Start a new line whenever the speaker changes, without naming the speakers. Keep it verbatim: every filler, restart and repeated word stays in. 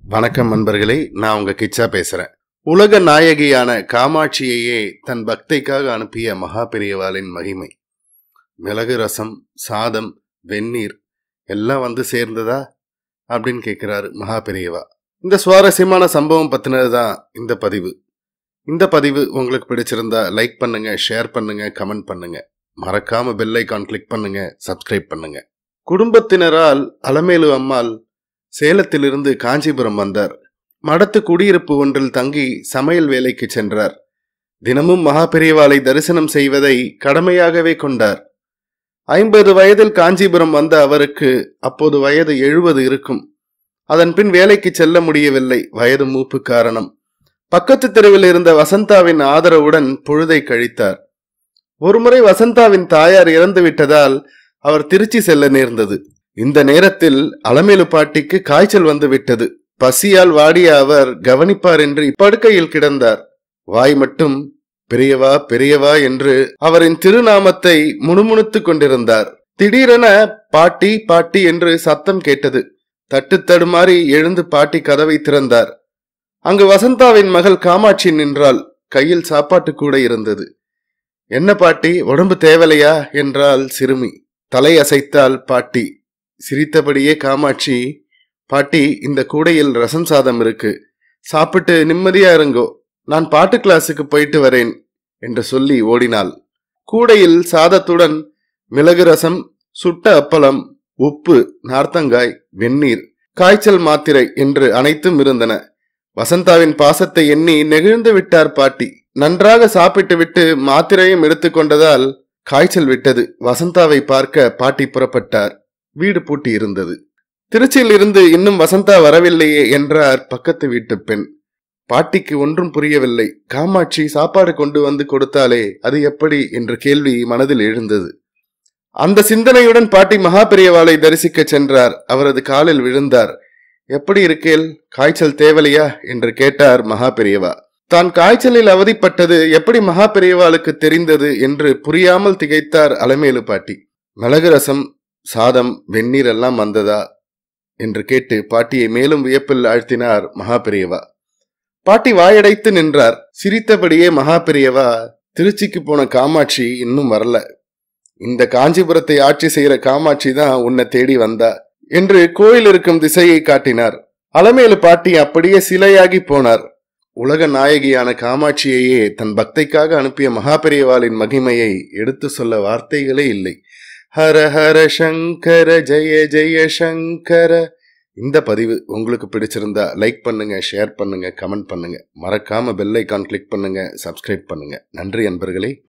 வணக்கம் நண்பர்களே, நான் உங்க கிச்சா பேசுறேன். உலக நாயகியான காமாட்சியையே தன் பக்தைக்காக அனுப்பிய மகா பெரியவாளின் மகிமை. மிளகு ரசம், சாதம், வெந்நீர் எல்லாம் வந்து சேர்ந்ததா அப்படின்னு கேட்கிறாரு மகா பெரியவா. இந்த சுவாரஸ்யமான சம்பவம் பத்தினதுதான் இந்த பதிவு. இந்த பதிவு உங்களுக்கு பிடிச்சிருந்தா லைக் பண்ணுங்க, ஷேர் பண்ணுங்க, கமெண்ட் பண்ணுங்க. மறக்காம பெல் ஐகான் கிளிக் பண்ணுங்க, சப்ஸ்கிரைப் பண்ணுங்க. குடும்பத்தினரால் அலமேலு அம்மாள் சேலத்திலிருந்து காஞ்சிபுரம் வந்தார். மடத்து குடியிருப்பு ஒன்றில் தங்கி சமையல் வேலைக்கு சென்றார். தினமும் மகா பெரியவாளை தரிசனம் செய்வதை கடமையாகவே கொண்டார். ஐம்பது வயதில் காஞ்சிபுரம் வந்த அவருக்கு அப்போது வயது எழுபது இருக்கும். அதன் பின் வேலைக்கு செல்ல முடியவில்லை, வயது மூப்பு காரணம். பக்கத்து தெருவில் இருந்த வசந்தாவின் ஆதரவுடன் பொழுதை கழித்தார். ஒருமுறை வசந்தாவின் தாயார் இறந்து விட்டதால் அவர் திருச்சி செல்ல நேர்ந்தது. இந்த நேரத்தில் அலமேலு பாட்டிக்கு காய்ச்சல் வந்து விட்டது. பசியால் வாடிய அவர் கவனிப்பார் என்று படுக்கையில் கிடந்தார். வாய் மட்டும் பெரியவா பெரியவா என்று அவரின் திருநாமத்தை முணுமுணுத்துக் கொண்டிருந்தார். திடீரென பாட்டி பாட்டி என்று சத்தம் கேட்டது. தட்டு தடுமாறி எழுந்து பாட்டி கதவை திறந்தார். அங்கு வசந்தாவின் மகள் காமாட்சி நின்றாள். கையில் சாப்பாட்டு கூட இருந்தது. என்ன பாட்டி, உடம்பு தேவலையா என்றாள் சிறுமி. தலை அசைத்தாள் பாட்டி. சிரித்தபடியே காமாட்சி, பாட்டி, இந்த கூடையில் ரசம் சாதம் இருக்கு, சாப்பிட்டு நிம்மதியா இருங்கோ, நான் பாட்டு கிளாஸுக்கு போயிட்டு வரேன் என்று சொல்லி ஓடினாள். கூடையில் சாதத்துடன் மிளகு ரசம், சுட்ட அப்பளம், உப்பு, நார்த்தங்காய், வெந்நீர், காய்ச்சல் மாத்திரை என்று அனைத்தும் இருந்தன. வசந்தாவின் பாசத்தை எண்ணி நெகிழ்ந்து விட்டார் பாட்டி. நன்றாக சாப்பிட்டு விட்டு மாத்திரையும் எடுத்துக்கொண்டதால் காய்ச்சல் விட்டது. வசந்தாவை பார்க்க பாட்டி புறப்பட்டார். வீடு பூட்டி இருந்தது. திருச்சியில் இருந்து இன்னும் வசந்தா வரவில்லையே என்றார் பக்கத்து வீட்டு பெண். பாட்டிக்கு ஒன்றும் புரியவில்லை. காமாட்சி சாப்பாடு கொண்டு வந்து கொடுத்தாலே அது எப்படி என்ற கேள்வி மனதில் எழுந்தது. அந்த சிந்தனையுடன் பாட்டி மகா பெரியவாளை தரிசிக்க சென்றார். அவரது காலில் விழுந்தார். எப்படி இருக்கேல், காய்ச்சல் தேவலையா என்று கேட்டார் மகா பெரியவா. தான் காய்ச்சலில் அவதிப்பட்டது எப்படி மகா பெரியவாளுக்கு தெரிந்தது என்று புரியாமல் திகைத்தார் அலமேலு பாட்டி. மிளகு ரசம், சாதம், வெந்நீர் எல்லாம் வந்ததா என்று கேட்டு பாட்டியை மேலும் வியப்பில் ஆழ்த்தினார் மகா பெரியவா. பாட்டி வாயடைத்து நின்றார். சிரித்தபடியே மகா பெரியவா, திருச்சிக்கு போன காமாட்சி இன்னும் வரல. இந்த காஞ்சிபுரத்தை ஆட்சி செய்யற காமாட்சி தான் உன்னை தேடி வந்தா என்று கோயில் இருக்கும் திசையை காட்டினார். அலமேலு பாட்டி அப்படியே சிலையாகி போனார். உலக நாயகியான காமாட்சியையே தன் பக்தைக்காக அனுப்பிய மகா பெரியவாளின் மகிமையை எடுத்து சொல்ல வார்த்தைகளே இல்லை. ஹர ஹர சங்கர, ஜெய ஜெய சங்கர. இந்த பதிவு உங்களுக்கு பிடிச்சிருந்தா லைக் பண்ணுங்க, ஷேர் பண்ணுங்க, கமெண்ட் பண்ணுங்க. மறக்காம பெல் ஐகான் கிளிக் பண்ணுங்க, சப்ஸ்கிரைப் பண்ணுங்க. நன்றி நண்பர்களே.